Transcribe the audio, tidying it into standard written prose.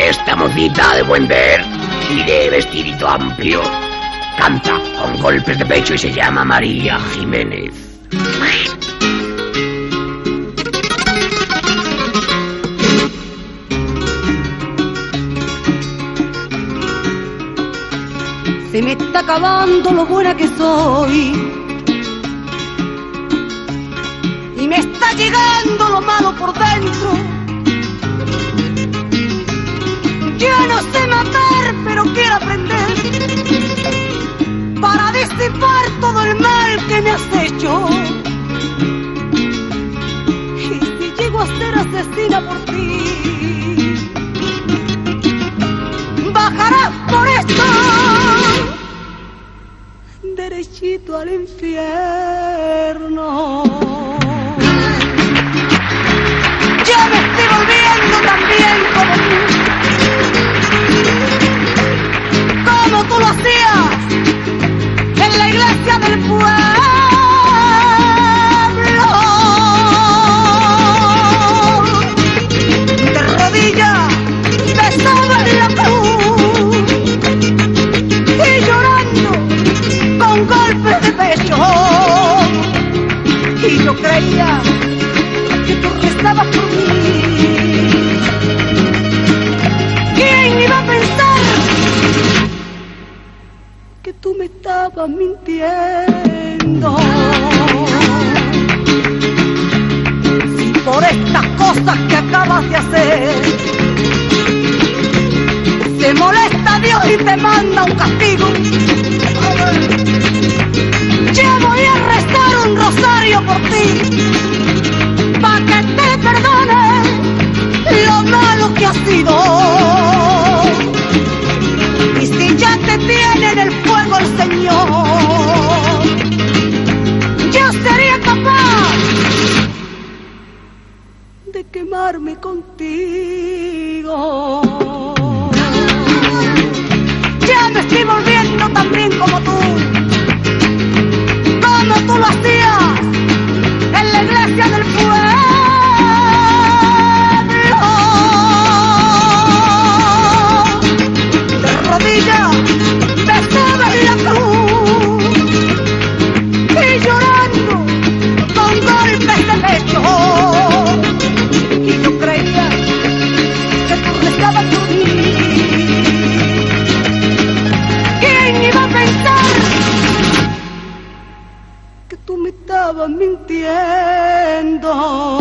Esta mocita de buen ver y de vestidito amplio canta con golpes de pecho y se llama María Jiménez. Se me está acabando lo buena que soy y me está llegando lo malo por dentro. Yo no sé matar, pero quiero aprender para disipar todo el mal que me has hecho. Y si llego a ser asesina por ti, bajarás por esto derechito al infierno. Ya me estoy volviendo tan bien como tú lo hacías en la iglesia del pueblo. De rodillas, besado en la cruz y llorando con golpes de pecho. Y yo creía que tú rezabas por mí. ¿Quién iba a pensar que tú me estabas mintiendo? Si por estas cosas que acabas de hacer se molesta Dios y te manda un castigo, yo voy a rezar un rosario por ti, pa' que te perdone lo malo que has sido. Y si ya te tiene en el fuego el Señor, yo sería capaz de quemarme contigo. Ya me estoy volviendo tan bien como tú lo hacías en la iglesia del pueblo. De rodillas, besada en la cruz y llorando con golpes de pecho. Y yo creía que tú rezabas por mí. ¿Quién iba a pensar que tú me estabas mintiendo?